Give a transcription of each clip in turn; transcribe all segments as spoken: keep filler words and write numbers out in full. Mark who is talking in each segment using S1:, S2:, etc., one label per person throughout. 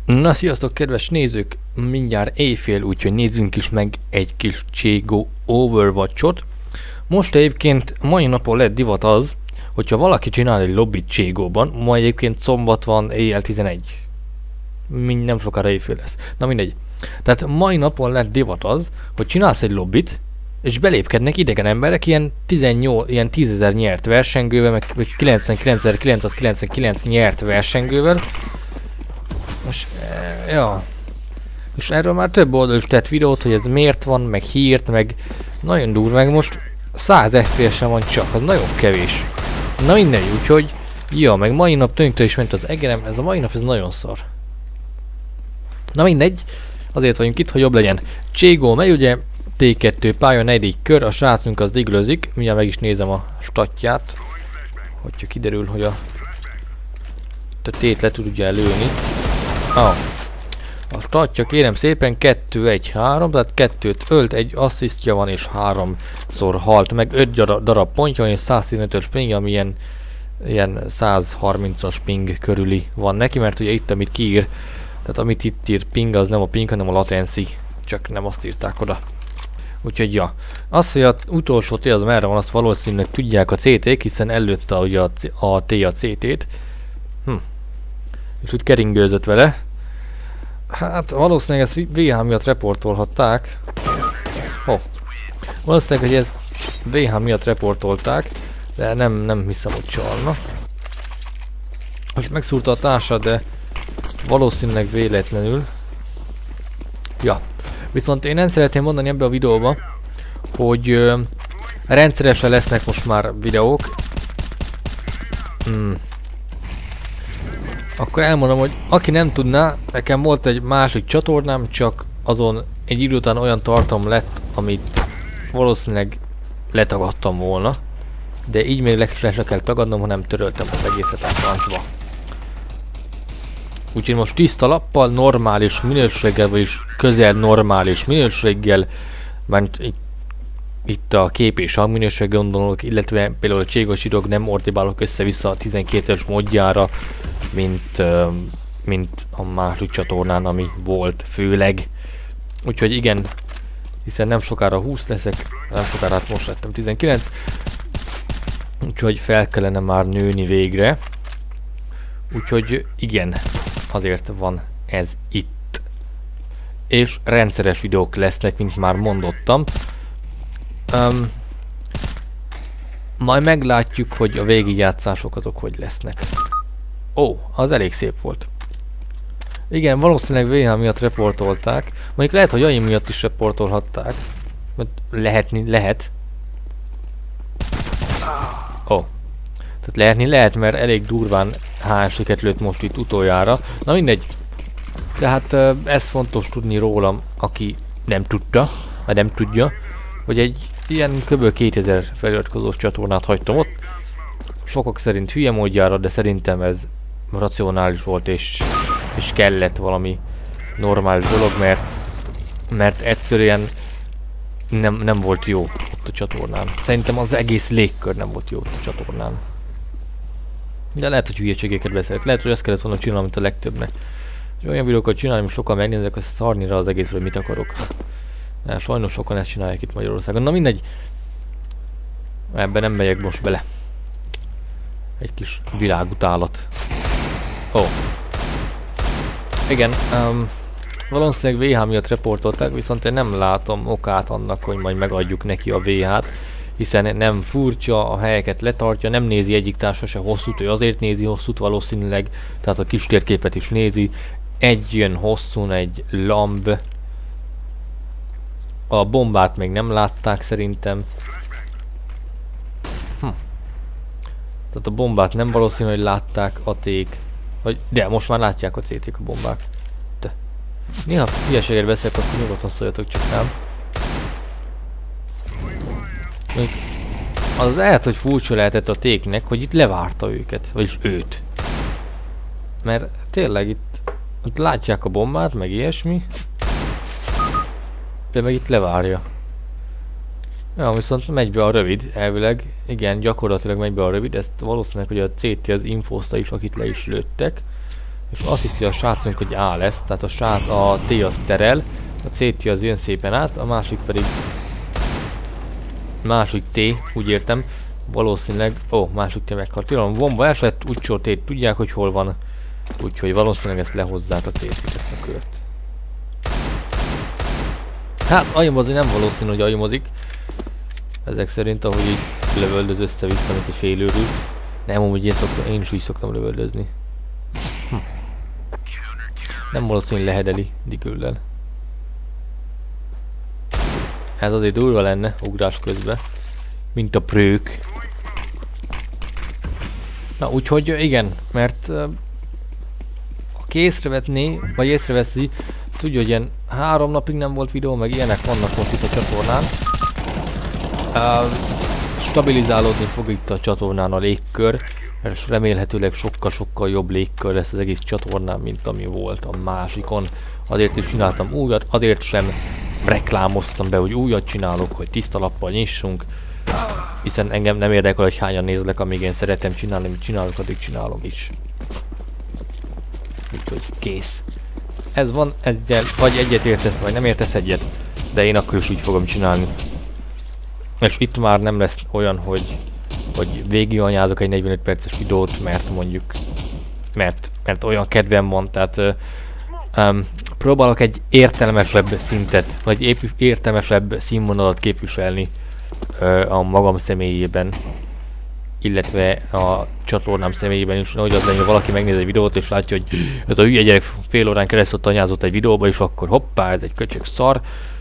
S1: Na sziasztok kedves nézők, mindjárt éjfél, úgyhogy nézzünk is meg egy kis Cségó Overwatch-ot. Most egyébként mai napon lett divat az, hogyha valaki csinál egy lobbit Cségóban, ma egyébként szombat van, éjjel tizenegy. Mind nem sokára éjfél lesz. Na mindegy. Tehát mai napon lett divat az, hogy csinálsz egy lobbit, és belépkednek idegen emberek ilyen tizennyolc, ilyen tízezer nyert versengővel, meg kilencvenkilencezer-kilencszázkilencvenkilenc nyert versengővel. Most, e, ja. És erről már több oldal is tett videót, hogy ez miért van, meg hírt, meg nagyon durva, meg most száz ef pé es-en van csak, az nagyon kevés. Na mindegy, úgyhogy, ja, meg mai nap tönktől is ment az egerem, ez a mai nap ez nagyon szar. Na mindegy, azért vagyunk itt, hogy jobb legyen. Cségó megy ugye, té kettő pálya, negyedik kör, a srácunk az diglőzik, mindjárt meg is nézem a statját, hogyha kiderül, hogy a, a tét le tud ugye lőni. Ah. A statja kérem szépen kettő egy három, tehát kettőt ölt, egy asszisztja van és háromszor halt, meg öt darab pontja és száz tizenötös ping, ami ilyen, ilyen száz harmincas ping körüli van neki, mert ugye itt amit kiír, tehát amit itt ír ping az nem a ping, hanem a latency, csak nem azt írták oda. Úgyhogy ja, az, hogy az utolsó T az merre van, azt valószínűleg tudják a cé té-k, hiszen előtte ugye a, a T a cé té-t. Hm. És úgy keringőzött vele. Hát valószínűleg ezt vé há miatt reportolhatták. Oh. Valószínűleg, hogy ezt vé há miatt reportolták, de nem, nem hiszem, hogy csalna. Most megszúrta a társad, de valószínűleg véletlenül. Ja. Viszont én nem szeretném mondani ebbe a videóba, hogy ö, rendszeresen lesznek most már videók. Hmm. Akkor elmondom, hogy aki nem tudná, nekem volt egy másik csatornám, csak azon egy idő után olyan tartalom lett, amit valószínűleg letagadtam volna. De így még le se kell tagadnom, hanem töröltem az egészet a francba. Úgyhogy most tiszta lappal, normális minőséggel, vagyis közel normális minőséggel, mert itt, itt a kép és hangminőség gondolok, illetve például a Cségósidok nem ortibálok össze-vissza a tizenkettes modjára, mint, uh, mint a másik csatornán, ami volt főleg. Úgyhogy igen, hiszen nem sokára húsz leszek, nem sokára, hát most lettem tizenkilenc, úgyhogy fel kellene már nőni végre. Úgyhogy igen, azért van ez itt. És rendszeres videók lesznek, mint már mondottam. Um, majd meglátjuk, hogy a végigjátszások azok hogy lesznek. Ó, oh, az elég szép volt. Igen, valószínűleg vé há miatt reportolták. Mondjuk lehet, hogy aim miatt is reportolhatták. Mert lehetni lehet. Ó. Oh. Tehát lehetni lehet, mert elég durván hánysiket lőtt most itt utoljára. Na mindegy. Tehát ez fontos tudni rólam, aki nem tudta, vagy nem tudja, hogy egy ilyen kb. kétezer feliratkozós csatornát hagytam ott. Sokak szerint hülye módjára, de szerintem ez racionális volt, és, és kellett valami normális dolog, mert, mert egyszerűen nem, nem volt jó ott a csatornán. Szerintem az egész légkör nem volt jó ott a csatornán. De lehet, hogy hülyeségeket beszélek. Lehet, hogy ezt kellett volna csinálni, mint a legtöbbnek. És olyan videókat csinálni, hogy sokan megnézek, azt szarni rá az egészre, hogy mit akarok. De sajnos sokan ezt csinálják itt Magyarországon. Na mindegy. Ebben nem megyek most bele. Egy kis világutálat. Ó. Oh. Igen. Um, valószínűleg vé há miatt reportolták, viszont én nem látom okát annak, hogy majd megadjuk neki a vé há-t. Hiszen nem furcsa, a helyeket letartja, nem nézi egyik társa se hosszút, ő azért nézi hosszút valószínűleg, tehát a kis térképet is nézi. Egy jön hosszún, egy lamb. A bombát még nem látták szerintem. Hm. Tehát a bombát nem valószínű, hogy látták a ték. Vagy, de most már látják a cé té-k a bombák. De. Néha hülyeséget beszélek, akkor nyugodtan szóljatok csak nem. Az lehet, hogy furcsa lehetett a téknek, hogy itt levárta őket, vagyis őt. Mert tényleg itt, itt látják a bombát, meg ilyesmi. Ő meg itt levárja. Ja, viszont megy be a rövid, elvileg. Igen, gyakorlatilag megy be a rövid, ezt valószínűleg, hogy a cé té az infózta is, akit le is lőttek. És azt hiszi a srácunk, hogy A lesz, tehát a srác, a T az terel, a C T az jön szépen át, a másik pedig másik T, úgy értem, valószínűleg, ó, oh, másik T meghalt. Tilalom bomba esett, úgy T tudják, hogy hol van, úgyhogy valószínűleg ezt lehozzák a C T-t, ezt a kört. Hát, agyomozni nem valószínű, hogy agyomozik. Ezek szerint, ahogy így lövöldöz össze-vissza, mint egy félőrült. Nem, amúgy én, szoktam, én is úgy szoktam lövöldözni. Hm. Nem valószínű, hogy lehedeli Diggle-lel. Ez azért durva lenne ugrás közben, mint a prők. Na úgyhogy igen, mert uh, aki észrevetné, vagy észreveszi, tudja, hogy ilyen három napig nem volt videó, meg ilyenek vannak most itt a csatornán. Uh, stabilizálódni fog itt a csatornán a légkör, és remélhetőleg sokkal-sokkal jobb légkör lesz az egész csatornán, mint ami volt a másikon. Azért is csináltam újat, azért sem reklámoztam be, hogy újat csinálok, hogy tiszta lappal nyissunk, hiszen engem nem érdekel, hogy hányan nézlek, amíg én szeretem csinálni, amit csinálok, addig csinálom is. Úgyhogy kész. Ez van, egyen, vagy egyet értesz, vagy nem értesz egyet, de én akkor is úgy fogom csinálni. És itt már nem lesz olyan, hogy, hogy végiganyázok egy negyvenöt perces videót, mert mondjuk, mert, mert olyan kedvem van, tehát um, próbálok egy értelmesebb szintet, vagy épp értelmesebb színvonalat képviselni uh, a magam személyében, illetve a csatornám személyében is, hogy az legyen, hogy valaki megnéz egy videót és látja, hogy ez a hülye gyerek fél órán keresztül tanyázott egy videóba, és akkor hoppá, ez egy köcsög szar.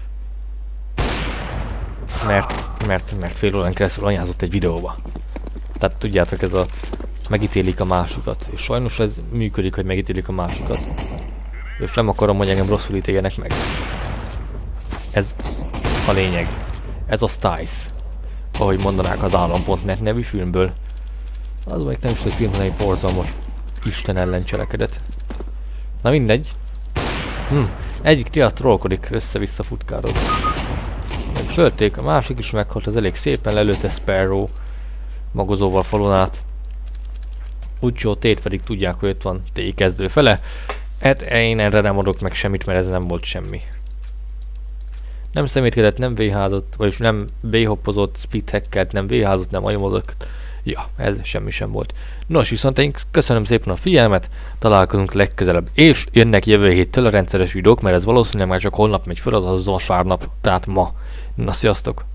S1: Mert, mert, mert fél órán keresztül anyázott egy videóba. Tehát tudjátok, ez a megítélik a másikat. És sajnos ez működik, hogy megítélik a másikat. És nem akarom, hogy engem rosszul ítéljenek meg. Ez a lényeg. Ez a Stice. Ahogy mondanák az állam pont net nevű filmből. Az még nem is egy film, hanem egy borzalmas Isten ellen cselekedet. Na mindegy. Hm. Egyik tiaszt trollkodik, össze-vissza futkároz. Sölték, a másik is meghalt, az elég szépen lelőtte Sparrow magozóval falon át. Úgyhogy T pedig tudják, hogy ott van T kezdő fele. Hát én erre nem adok meg semmit, mert ez nem volt semmi. Nem szemétkedett, nem véházott, vagyis nem B-hoppozott, speed hackelt, nem véházott, nem agyomozott. Ja, ez semmi sem volt. Nos, viszont én köszönöm szépen a figyelmet, találkozunk legközelebb. És jönnek jövő héttől a rendszeres videók, mert ez valószínűleg már csak holnap megy fel, az az vasárnap, tehát ma. Na, sziasztok!